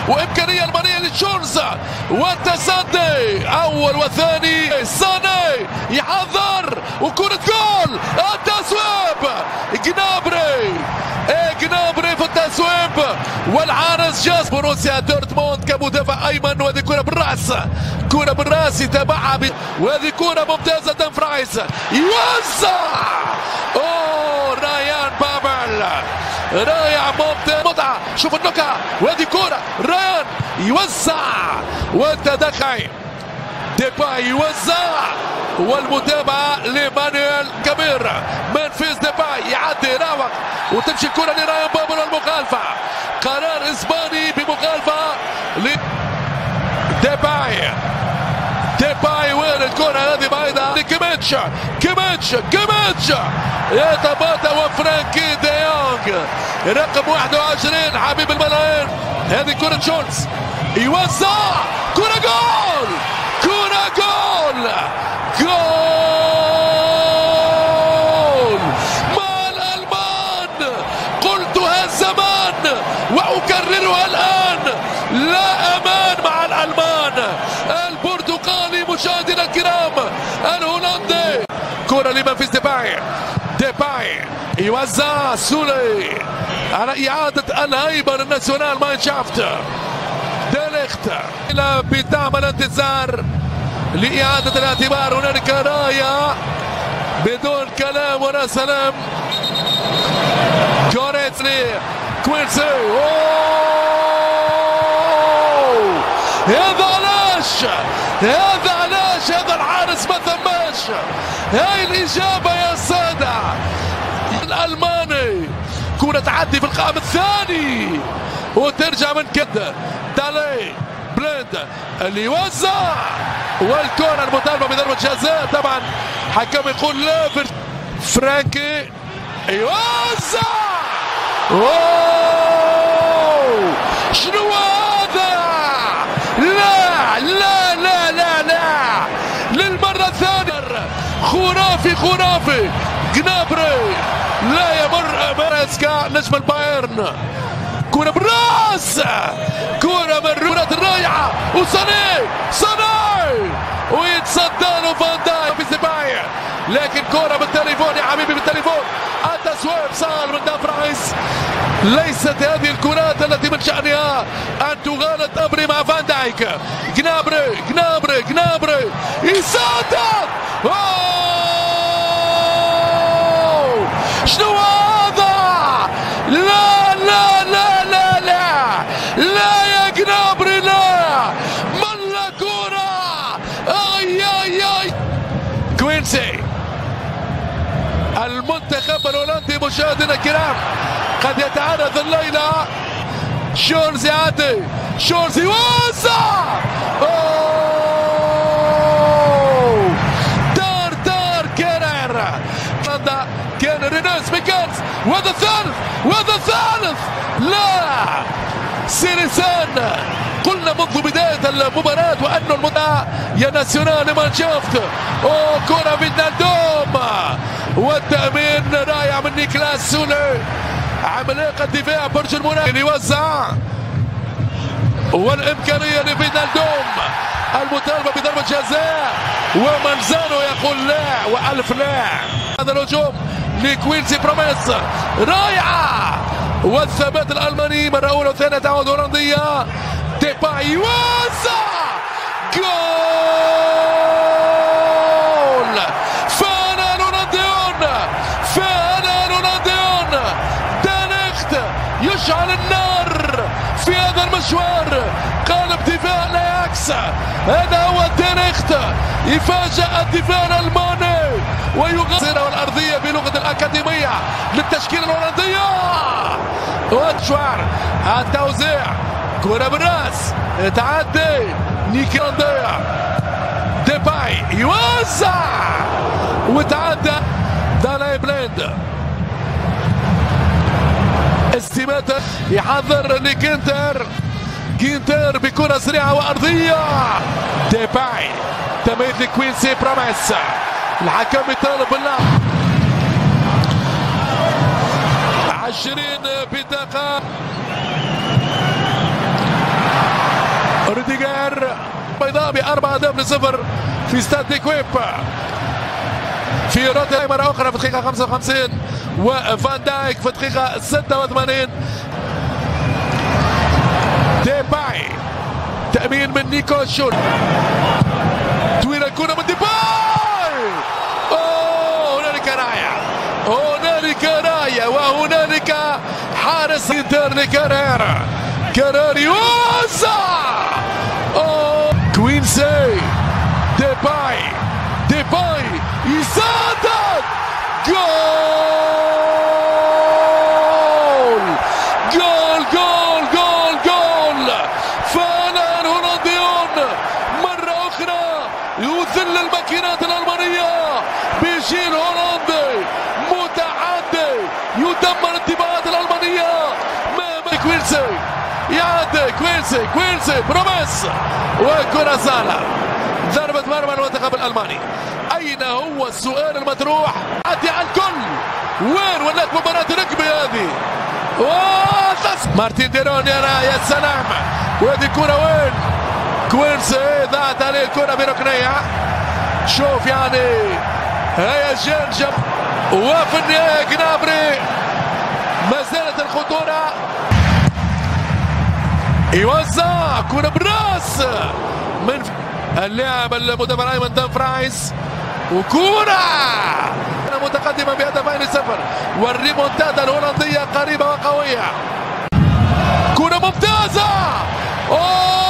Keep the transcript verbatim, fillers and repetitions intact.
وامكانيه المانيه للشولز والتصدي اول وثاني. ساني يحضر وكره جول التصويب جنابري جنابري في التصويب والحارس جاز بروسيا دورتموند كمدافع ايمن. وهذه كره بالراس كره بالراس يتابعها ب... وهذه كره ممتازه دمفرايز يوزع اوه ريان بابل رائع ممتاز متعه. شوف النكهه وهذه كره ريان يوزع والتدخل ديباي يوزع والمتابعه لمانويل كبير. منفيس ديباي يعدي يراوغ وتمشي الكره لرايان بابل والمخالفه. قرار اسباني بمخالفه ل ديباي. ديباي وين الكره هذه بعيده لكيميتش. كيميتش كيميتش يتباطأ وفرانكي دي يونغ رقم واحد وعشرين حبيب الملايين. هذه كره شولز يوزع كره جول كره جول جول مع الألمان. قلتها زمان وأكررها الآن لا أمان مع الألمان. البرتقالي مشاهدينا الكرام الهولندي. كرة لمنفيس ديباي. ديباي يوزع سولي على إعادة الهيبة للناسيونال ماينشافت. ديليخت إلى بتعمل انتظار لإعادة الاعتبار. هنالك راية بدون كلام ولا سلام. كوريتسلي كوينسي أوه هذا علاش هذا علاش هذا الحارس ما ثماش. هاي الإجابة يا سادة. الألماني كرة تعدي في القائم الثاني وترجع من كده دالي بليند اللي يوزع والكرة المطالبة بضربة جزاء. طبعا حكم يقول لا. فرانكي يوزع اوه شنو هذا؟ لا لا لا لا لا للمرة الثانية خرافي خرافي. جنابري لا يمر مارسكا نجم البايرن. كرة بالراس كرة من كرة الرائعة وصاني صاني ويتصدى له فان دايك في سبايع. لكن كرة بالتليفون يا حبيبي بالتليفون. التسويب صار من دافرايس. ليست هذه الكرات التي من شأنها أن تغالط أمري مع فان دايك. جنابري جنابري جنابري يصدق أوه شنو هذا؟ لا لا لا لا لا لا يا جنابري لا ملا كرة. اي اي اي كوينسي المنتخب الهولندي مشاهدينا الكرام قد يتعرض الليلة. شولز يعدي شولز يوزع اوه دار دار كيرر كان رينوس ميكانز وهذا الثالث وهذا الثالث لا سيريسان. قلنا منذ بداية المباراة وأن المتعة يا ناسيونال مانشافت. أوه كرة فينالدوم والتأمين رائع من نيكلاس سولي. عملاق الدفاع برج المنافس يوزع والإمكانية لفينالدوم المطالبة بضربة جزاء ومنزانو يقول لا وألف لا. هذا الهجوم لكوينسي بروميس رائعة والثبات الألماني مرة أولى وثانية تعود هولندية. ديباي يوزع جول. فانا الهولنديون فانا الهولنديون. ديليخت يشعل النار في هذا المشوار. قالب دفاع لاياكس. هذا هو ديليخت يفاجأ الدفاع الألماني ويغسر الأرضية بلغة الأكاديمية للتشكيلة الهولندية. واتشوار التوزيع كرة بالراس تعدي نيكلانديا. ديباي يوزع وتعدى دالاي بليند. استماتة يحضر لكينتر. كينتر بكرة سريعة وأرضية. ديباي تميت لكوينسي بروميس. الحكم يطالب باللعب. عشرين بطاقة بأربع أهداف لصفر في استاد ديكويب في روتردام مرة أخرى في الدقيقة خمسة وخمسين، وفان دايك في الدقيقة ستة وثمانين. ديباي تأمين من نيكو شول، طويلة الكرة من ديباي. أوه هنالك راية، هنالك راية، وهنالك حارس انتر لكارير كاريري وسع. أوه كوينسي ديباي، ديباي يسدد جول جول جول جول جول. فعلا هولنديون مرة أخرى يذل الماكينات الألمانية بجيل هولندي متعدي يدمر الانتباهات الألمانية. ما كوينسي يعدي، كوينسي كوينسي بروميس، وكرة سهلة، ضربة مرمى المنتخب الألماني. أين هو السؤال المطروح؟ عدي على الكل، وين ولات مباراة ركبي هذه؟ مارتين ديرون يرى، يا سلام، وهذه الكرة وين؟ كوينسي ضاعت عليه الكرة بركنية. شوف يعني هيجان جب، وفي النهاية جنابري ما زالت الخطورة، يوزع كرة براس من اللاعب المدافع ايمن دامفرايز، وكرة متقدمة بهدفين صفر، والريمونتادا الهولندية قريبة وقوية. كرة ممتازة، أوه